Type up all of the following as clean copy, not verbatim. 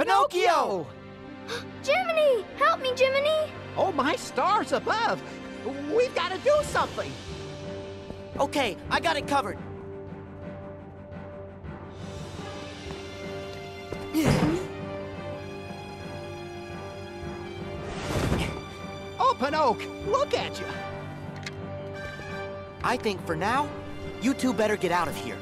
Pinocchio! Jiminy! Help me, Jiminy! Oh, my stars above! We've got to do something! Okay, I got it covered. Oh, Pinocchio, look at you! I think for now, you two better get out of here.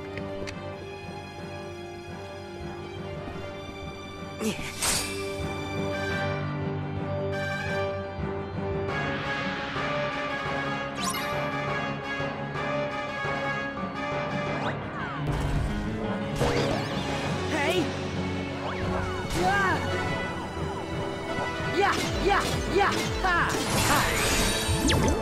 Hey! Yeah! Yeah! Yeah! Yeah! Ha! Ha!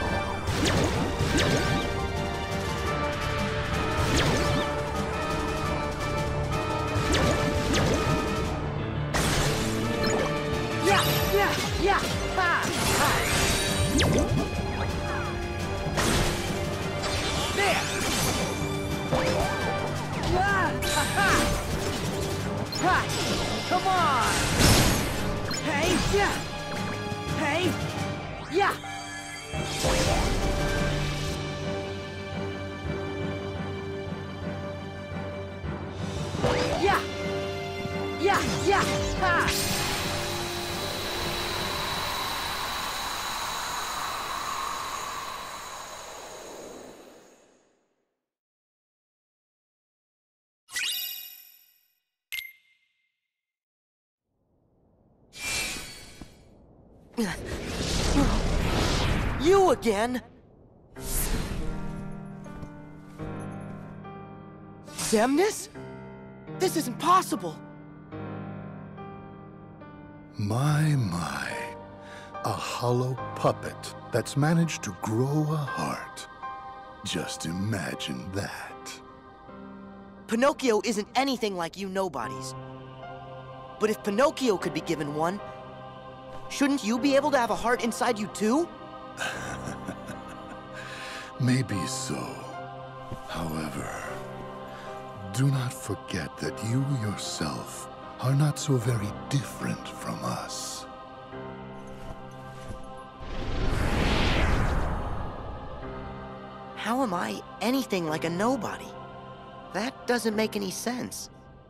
Yeah! Yeah! Yeah! Ha! Ha! There! Yeah! Ha! Ha! Ha! Come on! Hey! Yeah! Hey! Yeah! Yeah! Yeah! Yeah! Ha! You again? Xemnas? This isn't possible. My. A hollow puppet that's managed to grow a heart. Just imagine that. Pinocchio isn't anything like you nobodies. But if Pinocchio could be given one, shouldn't you be able to have a heart inside you too? Maybe so. However, do not forget that you yourself are not so very different from us. How am I anything like a nobody? That doesn't make any sense.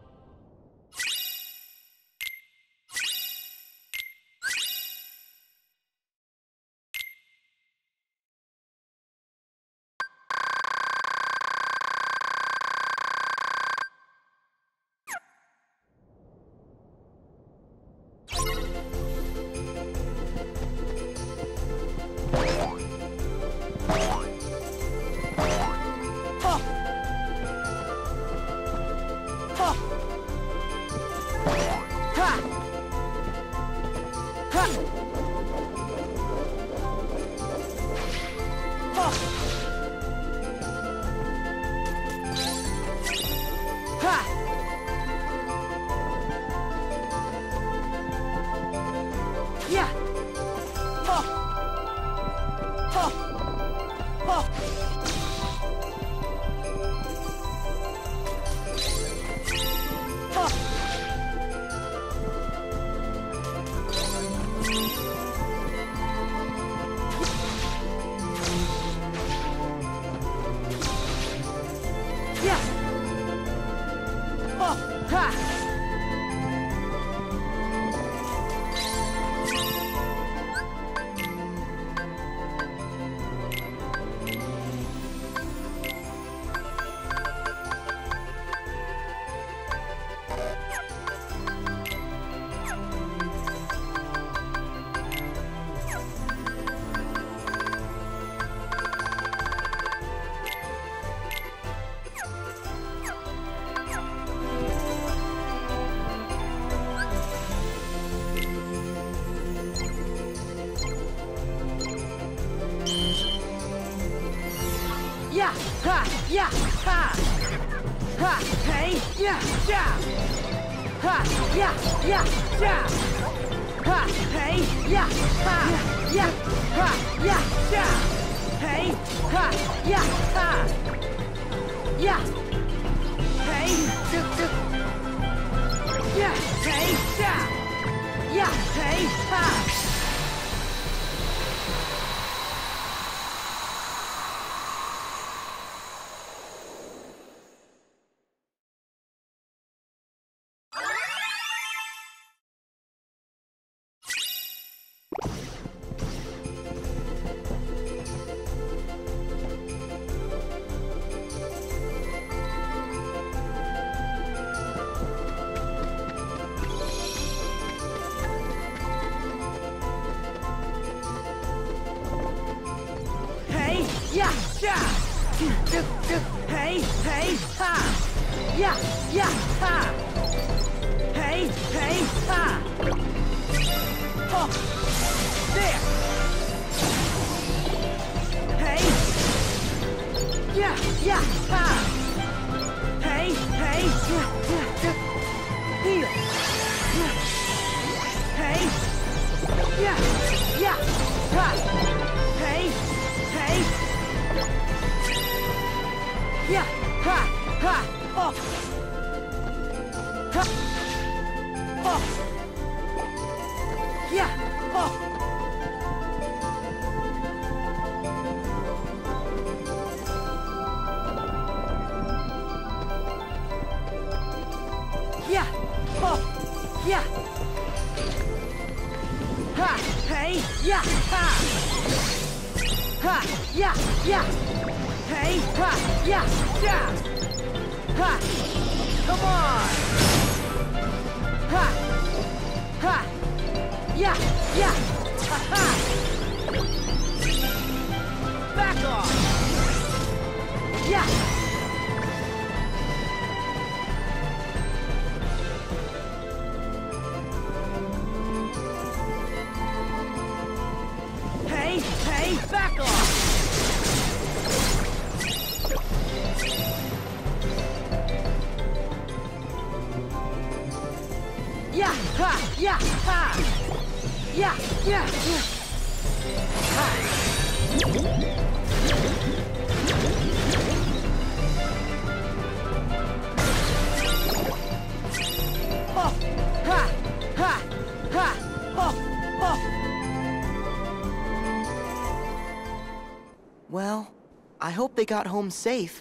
Yeah! Ha! Yeah! Ha! Ha! Hey! Yeah! Yeah! Ha! Yeah! Yeah! Yeah! Ha! Hey! Yeah! Ha! Yeah! Ha! Yeah! Yeah! Hey! Ha! Yeah! Ha! Yeah! Hey! Yeah! Hey! hey, ha! Yeah, yeah, ha! Hey, hey, ha! Oh! There! Hey! Yeah, yeah, ha! Hey, hey, yeah, yeah, yeah! Heal! Hey! Yeah, yeah, ha! Hey, hey! Yeah, ha, ha! Oh! Ha! Oh! Yeah! Oh! Yeah! Oh! Yeah! Ha! Hey! Yeah! Ha! Ha! Yeah! Yeah! Hey! Ha! Yeah! Yeah! Ha! Come on! Ha! Ha! Yeah! Yeah! Ha! Ha! Back off! Yeah! Hey! Hey! Back off! Yeah! Ha! Yeah! Ha! Yeah! Yeah! Yeah! Ha! Oh! Ha! Ha! Ha! Oh! Oh! Well, I hope they got home safe.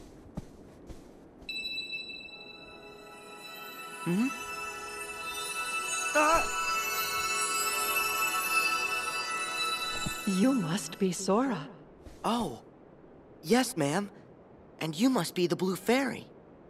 Hmm? You must be Sora. Oh. Yes, ma'am. And you must be the Blue Fairy.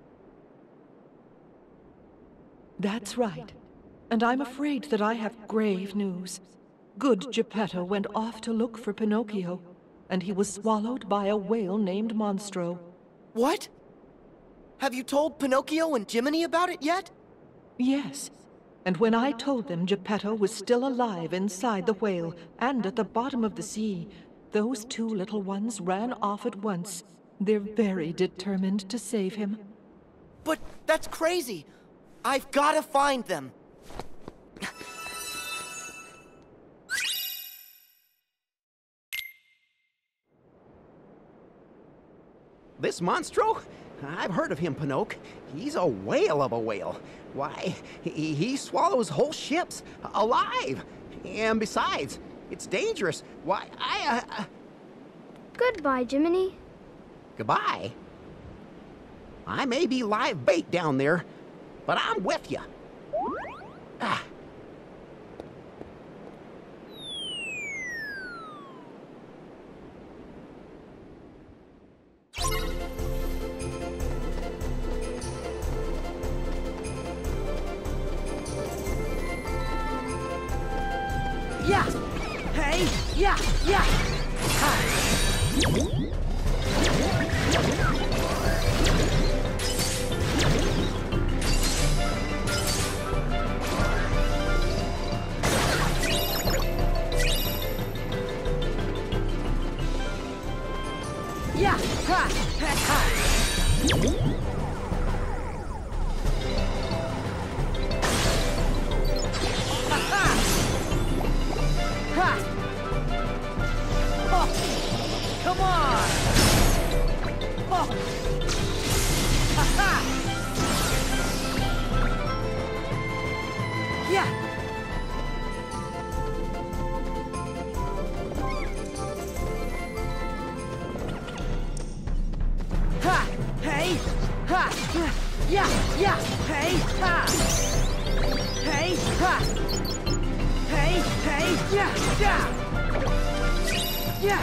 That's right. And I'm afraid that I have grave news. Good Geppetto went off to look for Pinocchio, and he was swallowed by a whale named Monstro. What? Have you told Pinocchio and Jiminy about it yet? Yes. And when I told them Geppetto was still alive inside the whale and at the bottom of the sea, those two little ones ran off at once. They're very determined to save him. But that's crazy. I've got to find them. This Monstro? I've heard of him, Pinocchio. He's a whale of a whale. Why, he swallows whole ships alive. And besides, it's dangerous. Why, Goodbye, Jiminy. Goodbye. I may be live bait down there, but I'm with you. Ah. Yeah! Hey! Yeah! Yeah! Ha! Yeah! Ha! Ha! Ha! Ha! Oh! Come on! Oh! Ha ha! Yeah! Ha! Hey! Ha! Yeah! Yeah! Hey! Ha! Hey! Ha! Hey! Hey! Yeah! Yeah! Yeah!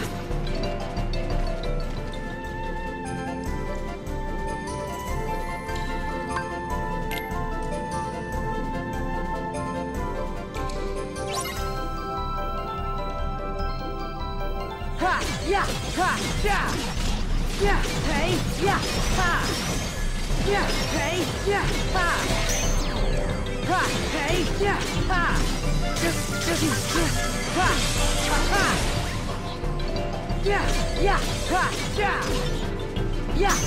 Ha! Yeah! Ha! Yeah! yeah, hey, yeah, ha! Yeah, hey, yeah, ha! Ha, hey, yeah, ha! Just, ha, ha, ha! Yeah, yeah, ha, yeah! Yeah!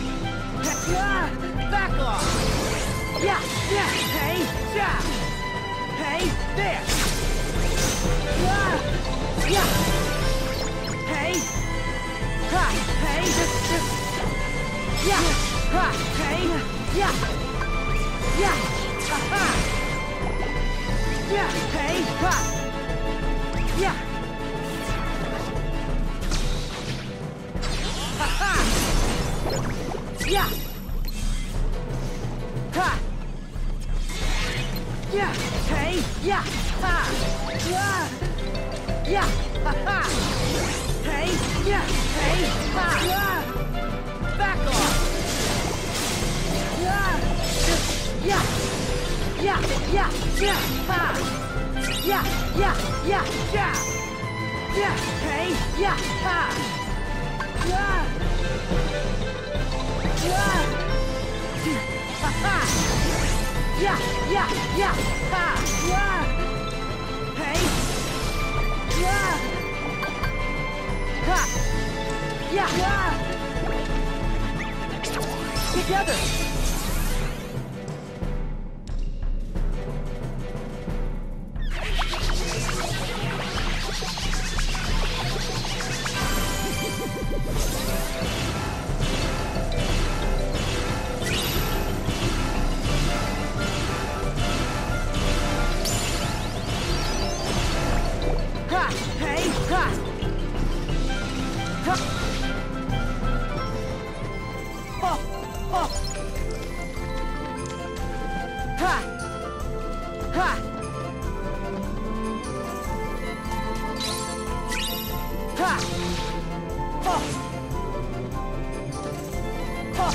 Back off! Yeah, yeah, hey, yeah! Hey, there! Yeah! Hey! Ha! Hey! Yeah! Ha! Hey! Yeah! Yeah! Ha! Yeah! Hey! Ha! Yeah! Ha! Yeah! Ha! Yeah! Hey! Yeah! Ha! Yeah! Yeah! Ha! Ha! Hey! Yeah! Hey! Ha! Yeah! Back off! Yeah! Yeah! Yeah! Yeah! Yeah! Ha! Yeah! Yeah! Yeah! Yeah! Yeah! Hey! Yeah! Ha! Yeah! Yeah! Ha! Ha! Yeah! Yeah! Yeah! Ha! Yeah! Hey! Yeah! Ha! Yeah! Yeah! Together! Ha! Hey! Ha! Ha! Oh! Oh! Ha! Ha! Ha! Oh! Oh!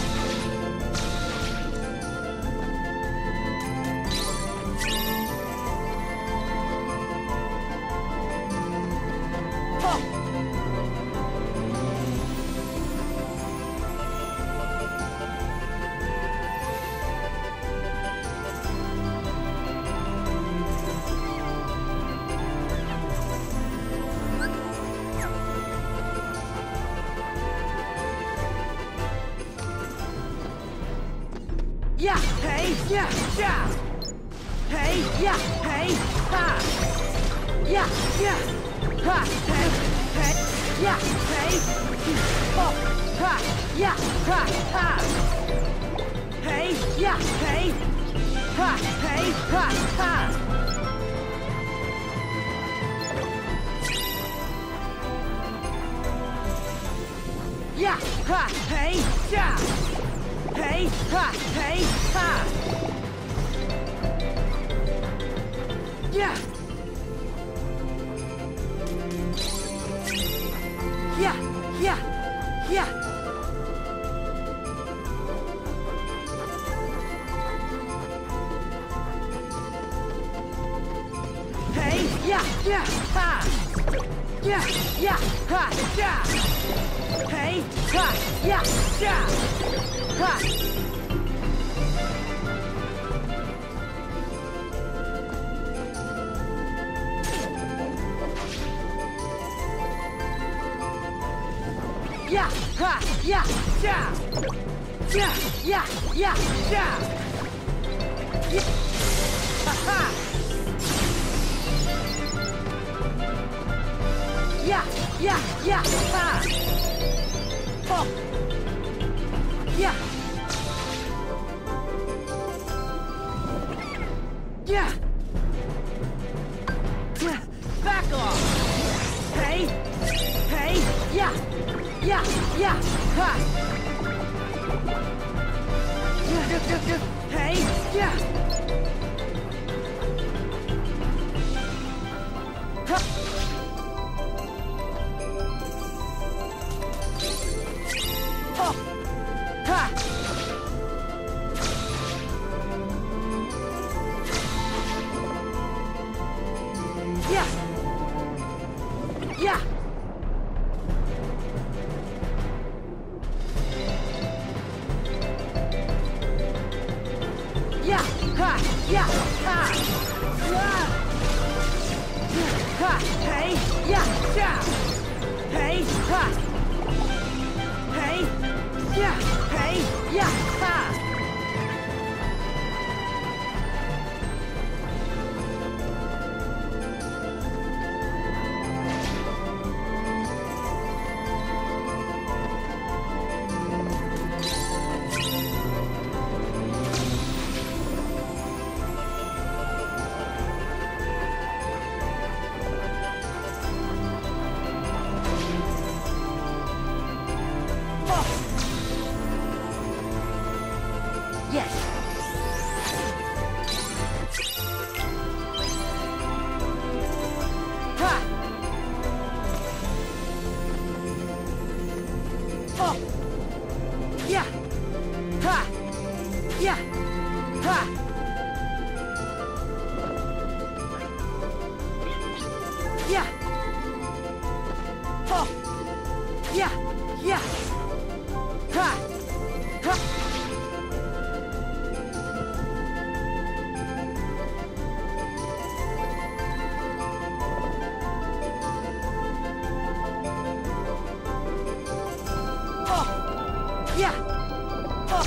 Yeah, hey, yeah, yeah. Hey, yeah, hey, ha. Yeah, yeah. Ha, hey, hey, yeah, hey. Oh, ha, yeah, ha, ha. Hey, yeah, hey. Ha, hey, ha, ha. Yeah, ha, hey, yeah. Hey, ha, hey, ha! Yeah! Yeah, yeah, yeah! Hey, yeah, yeah, ha! Yeah, yeah, ha, yeah! Hey, ha, yeah, yeah! Ha! Yeah! Ha! Yeah! Yeah! Yeah! Yeah! Yeah! Yeah! Yeah! Ha! Ha! Yeah! Yeah! Yeah! Ha! Oh! Yeah! Yeah! Yeah! Back off! Hey! Hey! Yeah! Yeah! Yeah! Ha! Yeah! Hey! Yeah! Ha! Oh! Ha! Yeah! Yeah! Ha! Yeah! Ha! Ha! Hey! Yeah! Yeah! Hey! Ha! Hey! Yeah! Hey! Yeah! Ha! Yes. Ha. Oh. Yeah. Ha. Yeah. Ha. Yeah. Oh. Yeah. Yeah. Ha. Ha. Yeah! Oh!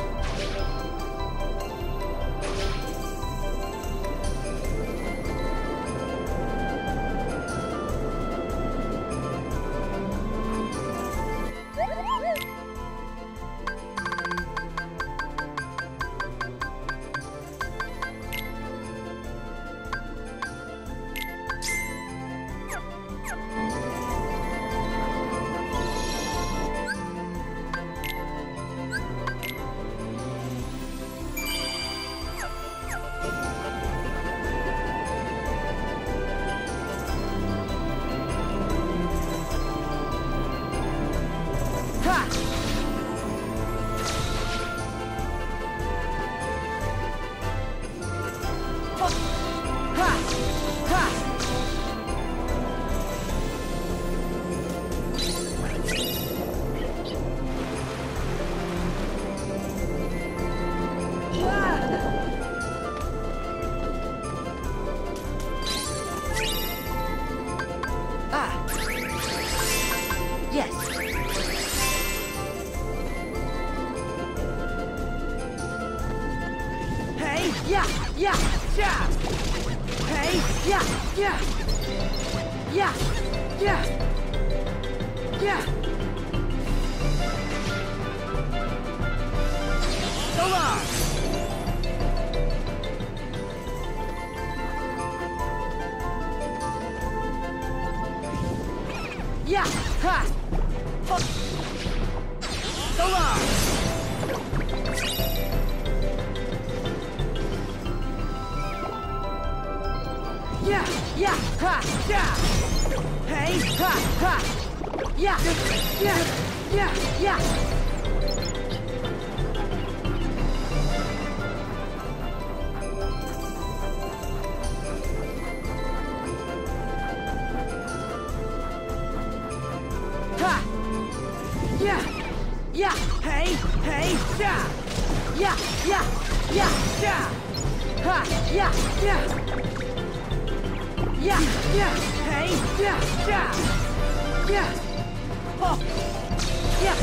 Ha! Oh! Ha! Ha! Ah! Yes! Hey, yeah, yeah, yeah. Hey, yeah, yeah. Yeah, yeah. Yeah. So long. Yeah, ha. Oh. So long. Yeah, yeah, ha, yeah. Hey, ha, ha. Yeah, yeah, yeah, yeah. Ha. Yeah, yeah, hey, hey, yeah. Yeah, yeah, yeah, yeah. Ha, yeah, yeah. Yeah, yeah, hey, yeah, yeah, yeah, oh, yeah,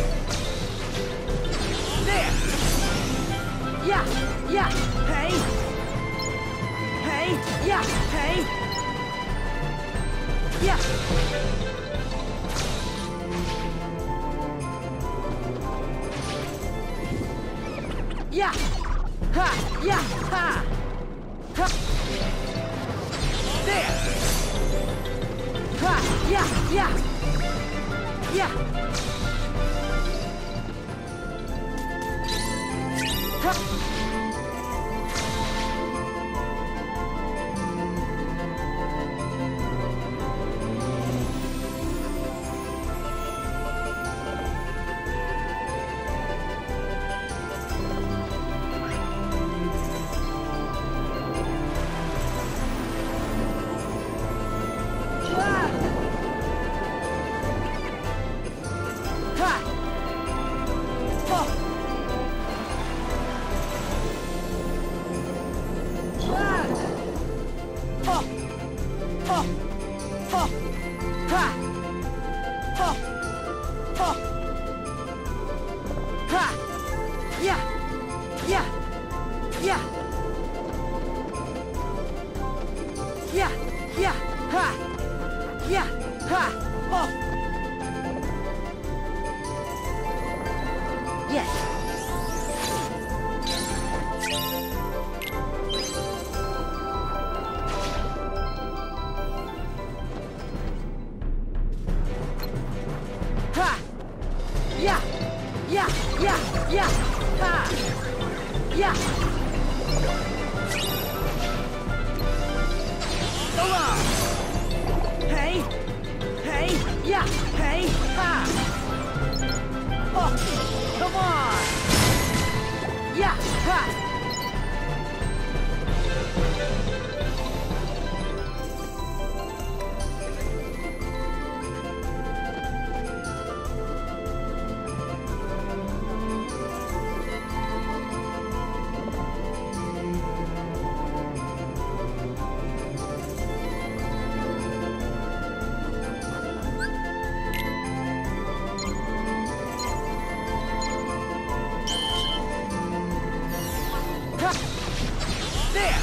there, yeah, yeah, hey, hey, yeah, hey, yeah, yeah, ha, yeah, ha, ha. There! Ha! Yeah! Yeah! Yeah! Ha! Yeah! Yeah! Yeah! Yeah! Yeah! Ha! Yeah! Ha! Oh! Yes! Ha! Yeah! Yeah! Yeah! Yeah! Ha! Yeah! Go on! Hey! Hey! Yeah! Hey! Ha! Oh! Come on! Yeah! Ha! There!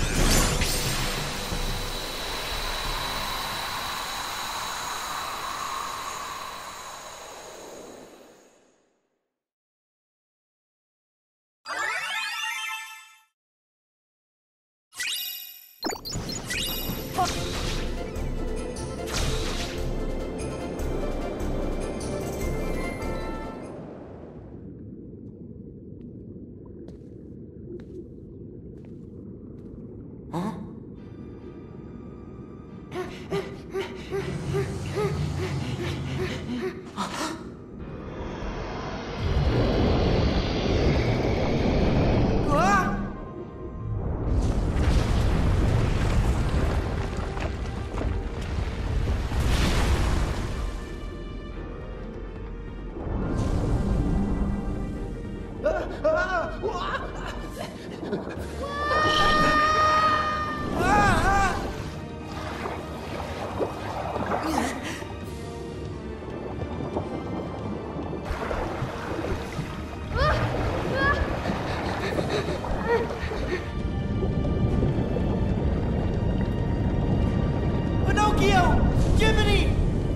Pinocchio! Jiminy!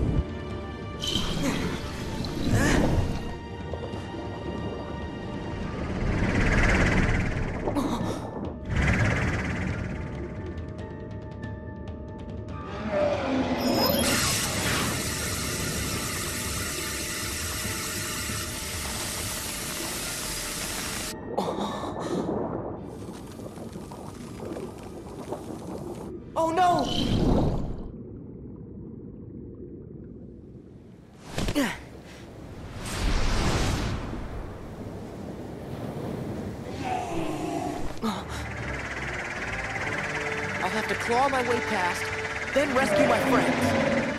Oh no! I'll have to claw my way past, then rescue my friends.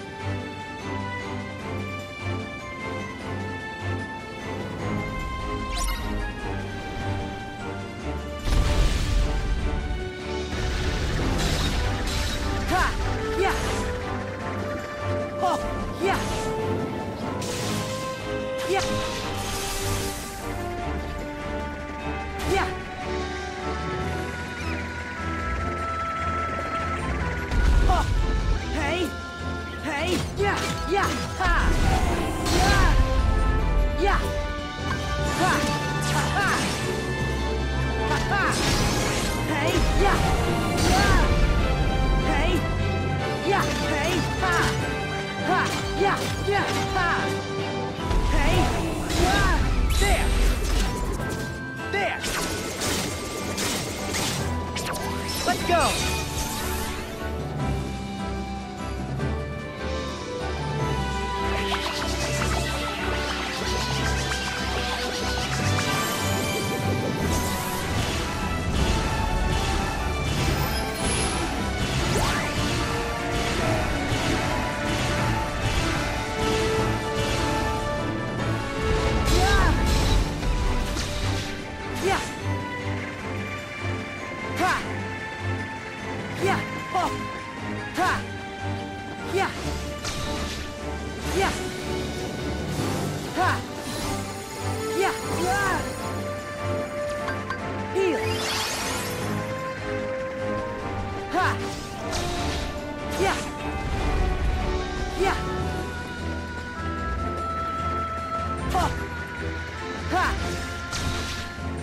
Ha! Yeah! Oh! Yeah! Yeah! Yeah! Oh! Hey! Hey! Yeah! Yeah! Ha! Yeah! Yeah! Ha! Ha! Ha! Ha! Ha! Hey! Yeah! Yeah! Hey! Yeah! Hey! Ha! Ha! Yeah! Yeah! Ha! Hey! Yeah! There! There! Let's go!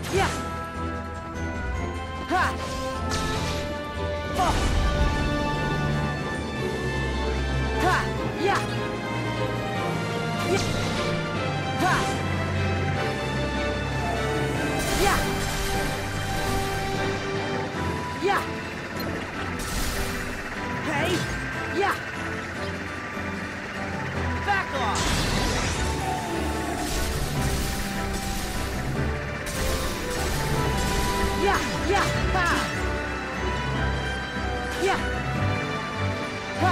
Yeah! Ha! Oh! Ha! Yeah! Yeah! Ha! Yeah! Yeah! Hey! Yeah! Back off! Yeah! Yeah! Ha! Yeah! Ha!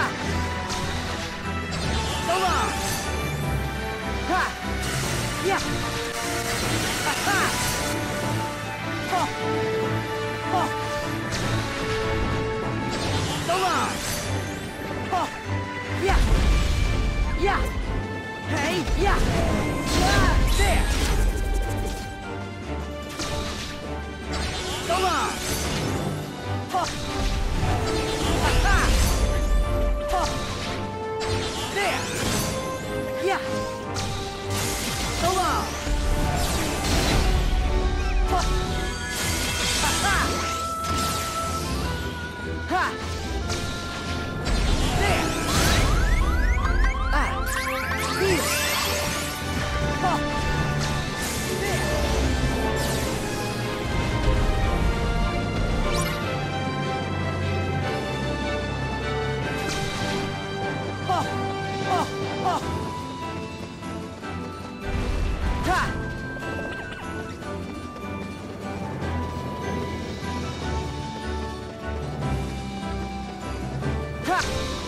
So long! Ha! Yeah! Ha! Ha! Oh! Oh! So long! Oh! Yeah! Yeah! Hey! Yeah! Yeah! There! So long! Oh! Ha-ha! Oh! There! Yeah! So long! Oh! Ha-ha! Ha! There! Ah! Here! Oh! There! Oh! Oh! Oh! Ha! Ha!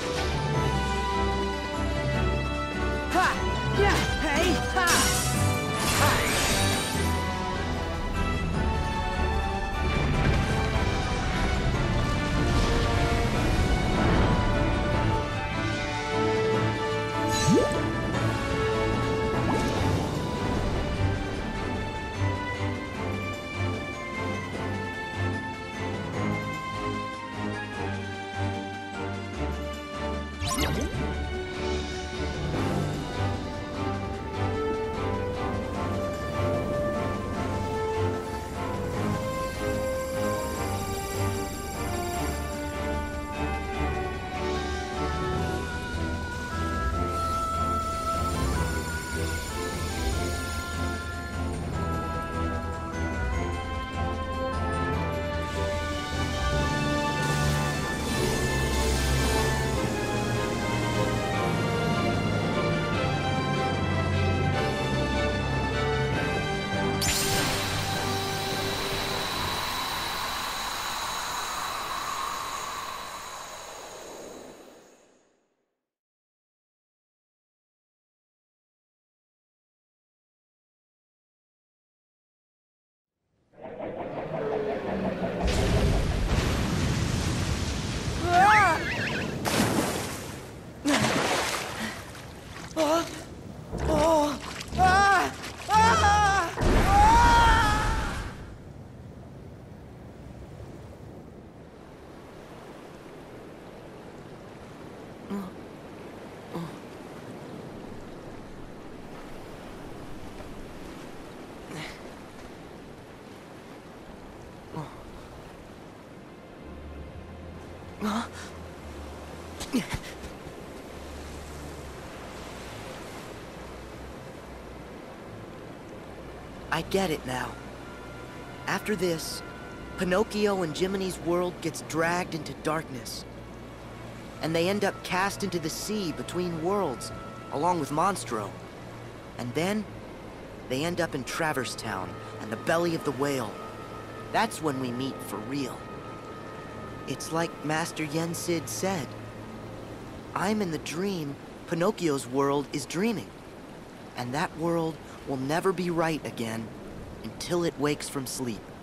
Ha! Yeah! Hey! Ha! Ha! I get it now. After this, Pinocchio and Jiminy's world gets dragged into darkness. And they end up cast into the sea between worlds, along with Monstro. And then, they end up in Traverse Town and the belly of the whale. That's when we meet for real. It's like Master Yen Sid said. I'm in the dream, Pinocchio's world is dreaming. And that world will never be right again until it wakes from sleep.